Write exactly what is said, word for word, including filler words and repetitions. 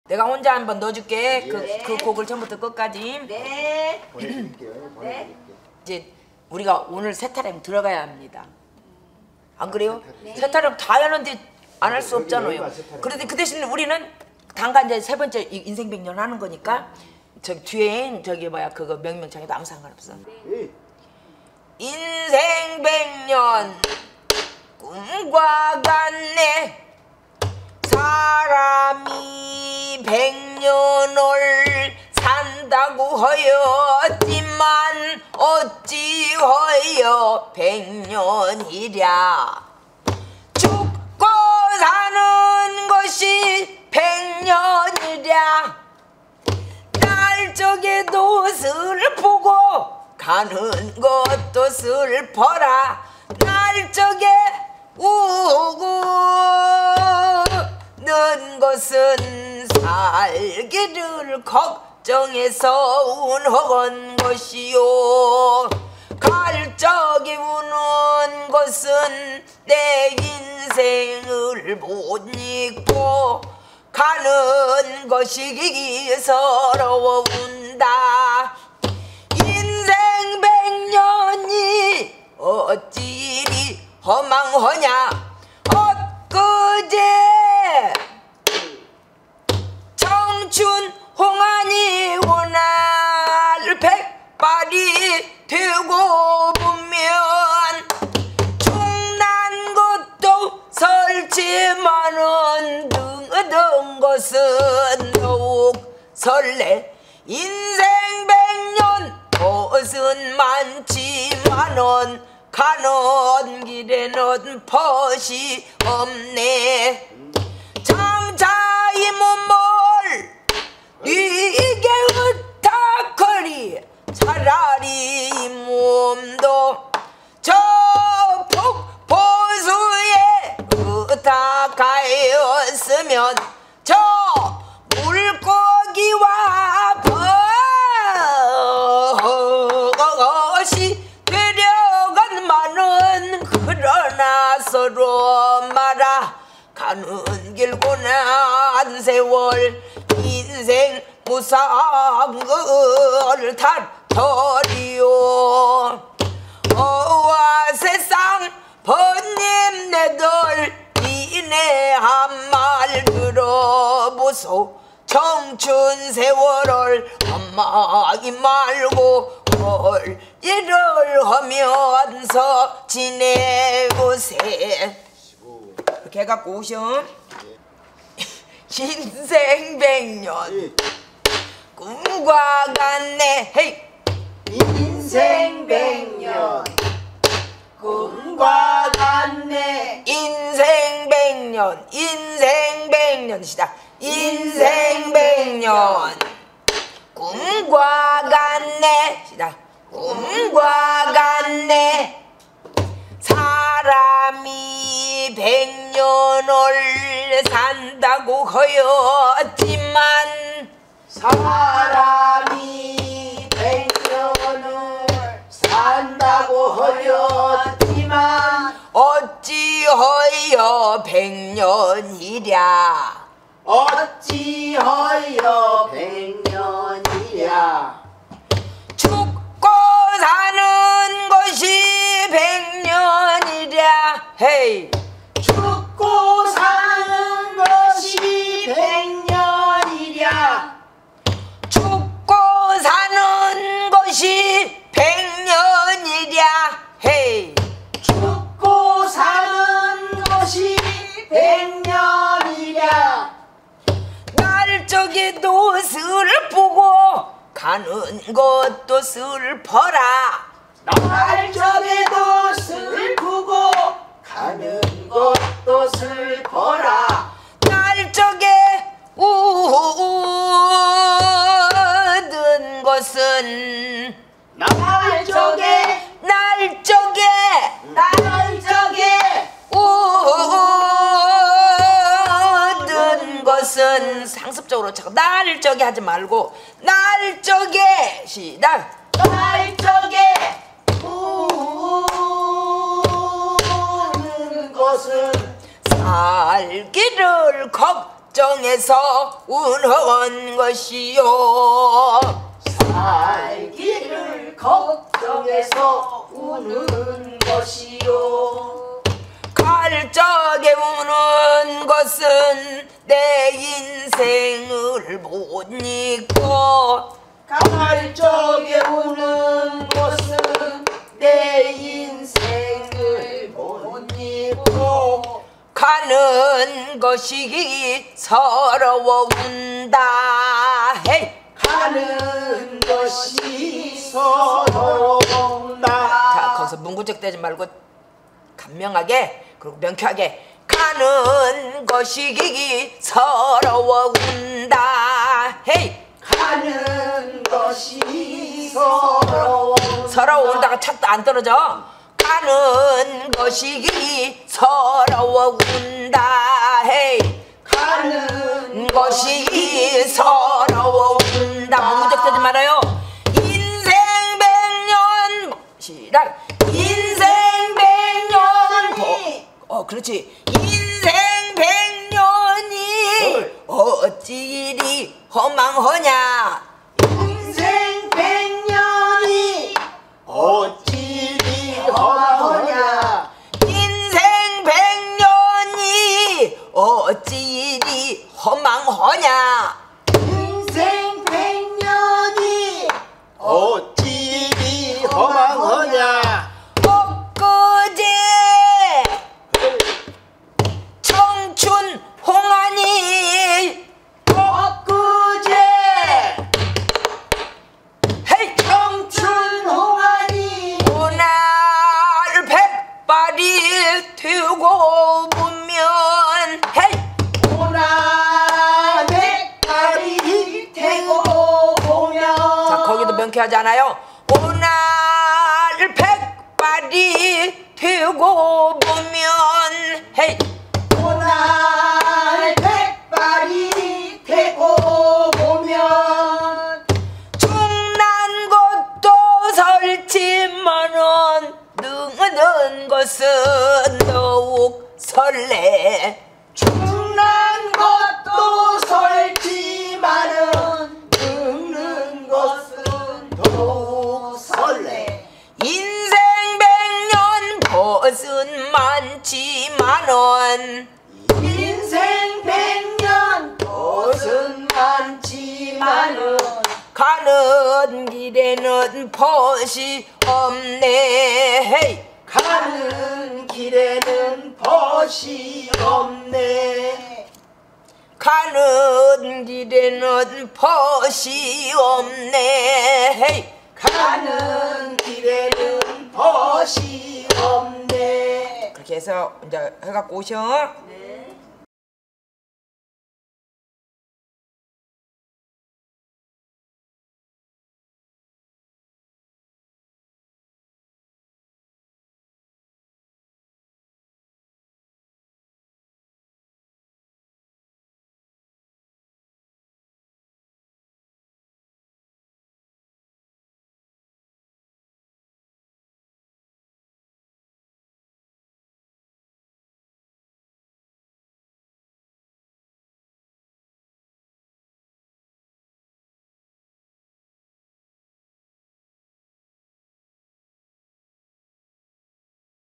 내가 혼자 한번 넣어줄게. 네. 그, 그 곡을 처음부터 끝까지. 네. 보내드릴게요. 보내드릴게요. 이제 우리가 오늘 세 타령 들어가야 합니다. 안 그래요? 네. 세 타령 다 하는데 안 할 수 여기 없잖아요. 여기만 세 타령. 그런데 그 대신 우리는 단간 이제 세 번째 이- 인생 백년 하는 거니까 저기 뒤에 저기 뭐야 그거 명명창에도 아무 상관없어. 예. 인생 백년 꿈과 같네. 사람이 백년을 산다고 하였지만 어찌하여 백년이랴. 죽고 사는 것이 백년이랴. 날적에도 슬프고 가는 것도 슬퍼라. 날적에 우는 것은 살기를 걱정해서 운허건 것이요. 갈적이 우는 것은 내 인생을 못 잊고 가는 것이 서러워 운다. 인생 백년이 어찌리 허망하냐. 엊그제 청춘 홍안이 오날 백발이 되고 보면 중난 것도 설지만은 등어던 것은 더욱 설레. 인생 백년 벗은 많지만은 가는 길에는 벗이 없네. 장차 이 몸을 네게 의탁하리. 차라리 이 몸도 저 폭포수에 의탁하였으면 저 물고기와 벗이 되려간만은 그러나 서로 말아 가는 길 고난 세월 인생 무상을 다터리요. 어와 세상 번님 내들 이내 한 말 들어보소. 청춘 세월을 험하기 말고 올 일을 하면서 지내보세. 이렇게 해갖고 오셔. 인생 백년 꿈과 같네. 헤이. 인생 백년 꿈과 같네. 인생 백년 인생 백년 시작. 인생 백년 꿈과 같네. 시작. 꿈과 같네. 사람이 백년을 산다고 하였지만 사람이 백년을 산다고 하였지만 어찌하여 백년이랴. 어찌하여 백년이랴. 죽고 사는 것이 백년이랴. 헤이. 죽고 사는 것이 백년이랴. 죽고 사는 것이 백년이랴. 헤이. 죽고 사는 것이 백년이랴. 날적에도 슬프고 가는 것도 슬퍼라. 날적에도 슬프고 가는 것도 슬퍼라. 날적에 우는 것은 날적에 날적에 날적에 우는 것은 상습적으로 자꾸 날적에 하지 말고 날적에 시작. 날적에 우는 것은 살기를 걱 걱정해서 운허한 것이요. 살기를 걱정해서 우는 것이요. 갈 적에 우는 것은 내 인생을 못 잊고, 갈 적에 우는 것은 내 인생을 못 잊고, 가는 것이 서러워 운다. 헤이. 가는 것이 서러운다. 자, 거기서 문구적 대지 말고 간명하게 그리고 명쾌하게, 가는 것이 서러워 운다. 헤이. 가는 것이 서러운다. 서러워 운다가 착도 안 떨어져. 가는 것이 서러워 운다. 헤이. 가는 것이 서러워 운다. 문구적 대지 말아요. 인생 백년 시작. 인생 백년. 어, 그렇지. 인생 백년이 어찌 이리 허망하냐. 인생 백년이 어찌 이리 허망하냐. 인생 백년이 어찌 이리 허망하냐. 인생 백년이 어찌 이리 허망하냐. 엊그제 청춘 홍안이 엊그제 헤이. 청춘 홍안이 오날 백발이 되고 보면 헤이. 오나 백발이 되고 보면. 자, 거기도 명쾌하지 않아요? 오날 백발이 되고 보면 헤이. 오날 백발이 되고 보면. 중난 것도 설지만은 능은 것은 더욱 설레. 중난 것도 설지만은 늙는 것은 더욱 설레. 인생 백년 벗은 많지만은 인생 백년 벗은 많지만은 가는 길에는 벗이 없네. 헤이. 가는 길에는 벗이 없네. 가는 길에는 벗이 없네. 헤이. 가는 길에는 벗이 없네. 그렇게 해서 이제 해갖고 오셔. 네.